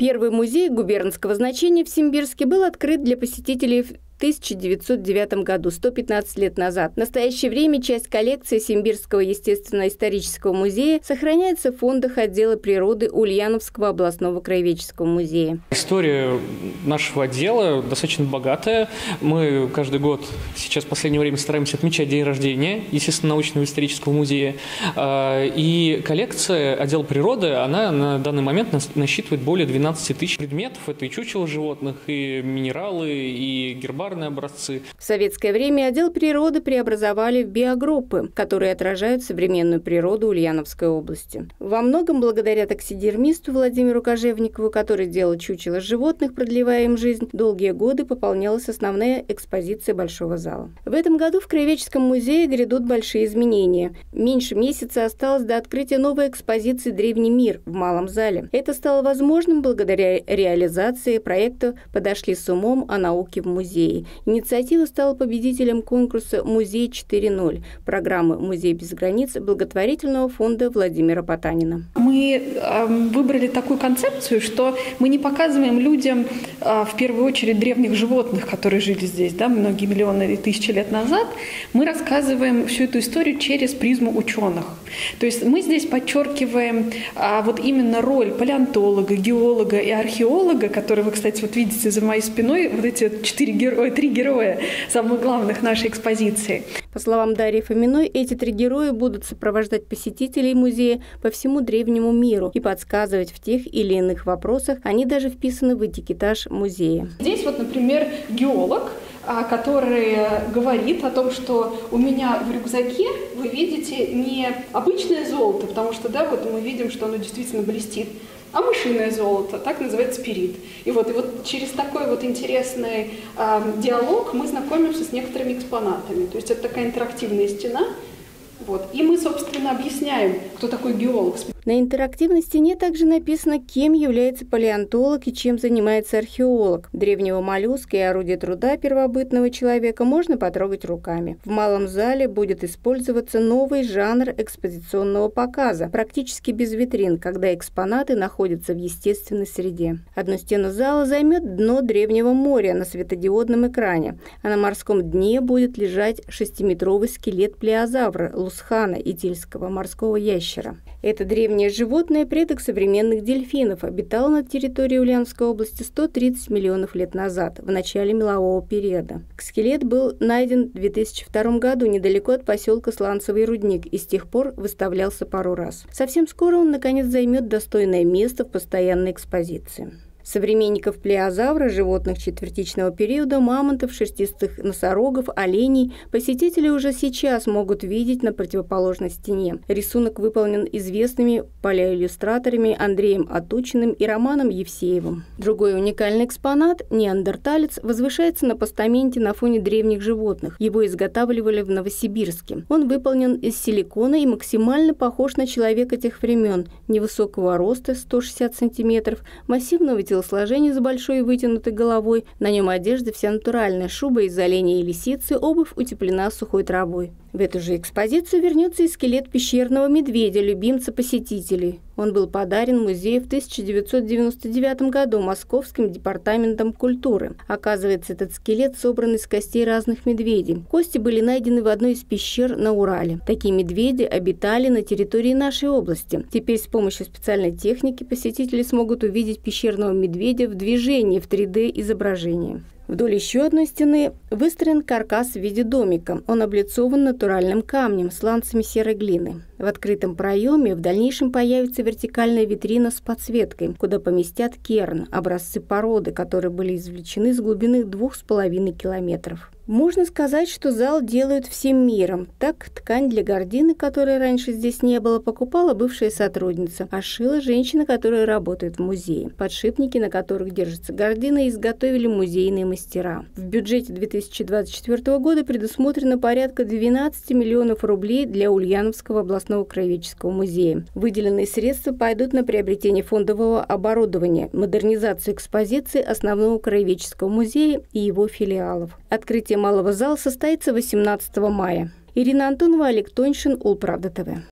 Первый музей губернского значения в Симбирске был открыт для посетителей в 1909 году, 115 лет назад. В настоящее время часть коллекции Симбирского естественно-исторического музея сохраняется в фондах отдела природы Ульяновского областного краеведческого музея. История нашего отдела достаточно богатая. Мы каждый год сейчас в последнее время стараемся отмечать день рождения естественно-научного исторического музея. И коллекция отдела природы, она на данный момент насчитывает более 12 тысяч предметов. Это и чучело животных, и минералы, и гербарные образцы. В советское время отдел природы преобразовали в биогруппы, которые отражают современную природу Ульяновской области. Во многом благодаря таксидермисту Владимиру Кожевникову, который делал чучело животных, продлевая им жизнь, долгие годы пополнялась основная экспозиция Большого зала. В этом году в Краеведческом музее грядут большие изменения. Меньше месяца осталось до открытия новой экспозиции «Древний мир» в Малом зале. Это стало возможным благодаря реализации проекта «Подошли с умом о науке в музее». Инициатива стала победителем конкурса «Музей 4.0» программы «Музей без границ» благотворительного фонда Владимира Потанина. Мы выбрали такую концепцию, что мы не показываем людям в первую очередь древних животных, которые жили здесь, многие миллионы и тысячи лет назад. Мы рассказываем всю эту историю через призму ученых. То есть мы здесь подчеркиваем вот именно роль палеонтолога, геолога и археолога, которые вы, кстати, вот видите за моей спиной, вот эти три героя, самых главных нашей экспозиции. По словам Дарьи Фоминой, эти три героя будут сопровождать посетителей музея по всему древнему миру и подсказывать в тех или иных вопросах. Они даже вписаны в этикетаж музея. Здесь вот, например, геолог, который говорит о том, что у меня в рюкзаке вы видите не обычное золото, потому что мы видим, что оно действительно блестит, а мышиное золото, так называется пирит. И вот через такой вот интересный диалог мы знакомимся с некоторыми экспонатами. То есть это такая интерактивная стена. И мы, собственно, объясняем, кто такой геолог. На интерактивной стене также написано, кем является палеонтолог и чем занимается археолог. Древнего моллюска и орудия труда первобытного человека можно потрогать руками. В Малом зале будет использоваться новый жанр экспозиционного показа, практически без витрин, когда экспонаты находятся в естественной среде. Одну стену зала займет дно древнего моря на светодиодном экране, а на морском дне будет лежать 6-метровый скелет плеозавра Лусхана Итильского, морского ящера. Это древнее животное, предок современных дельфинов, обитало на территории Ульяновской области 130 миллионов лет назад, в начале мелового периода. Скелет был найден в 2002 году недалеко от поселка Сланцевый рудник и с тех пор выставлялся пару раз. Совсем скоро он, наконец, займет достойное место в постоянной экспозиции. Современников плеозавра, животных четвертичного периода, мамонтов, шерстистых носорогов, оленей посетители уже сейчас могут видеть на противоположной стене. Рисунок выполнен известными палеоиллюстраторами Андреем Отучиным и Романом Евсеевым. Другой уникальный экспонат – неандерталец – возвышается на постаменте на фоне древних животных. Его изготавливали в Новосибирске. Он выполнен из силикона и максимально похож на человека тех времен. Невысокого роста – 160 см, массивного телосложения с большой вытянутой головой, на нем одежда вся натуральная, шуба из оленя и лисицы, обувь утеплена сухой травой. В эту же экспозицию вернется и скелет пещерного медведя, любимца посетителей. Он был подарен музею в 1999 году Московским департаментом культуры. Оказывается, этот скелет собран из костей разных медведей. Кости были найдены в одной из пещер на Урале. Такие медведи обитали на территории нашей области. Теперь с помощью специальной техники посетители смогут увидеть пещерного медведя в движении в 3D-изображении. Вдоль еще одной стены выстроен каркас в виде домика. Он облицован натуральным камнем, сланцами серой глины. В открытом проеме в дальнейшем появится вертикальная витрина с подсветкой, куда поместят керн, образцы породы, которые были извлечены с глубины 2,5 километров. Можно сказать, что зал делают всем миром. Так, ткань для гардины, которой раньше здесь не было, покупала бывшая сотрудница, а шила женщина, которая работает в музее. Подшипники, на которых держится гардина, изготовили музейные мастера. В бюджете 2024 года предусмотрено порядка 12 миллионов рублей для Ульяновского областного краеведческого музея. Выделенные средства пойдут на приобретение фондового оборудования, модернизацию экспозиции основного краеведческого музея и его филиалов. Открытие Малого зала состоится 18 мая. Ирина Антонова, Олег Тоньшин, Улправда ТВ.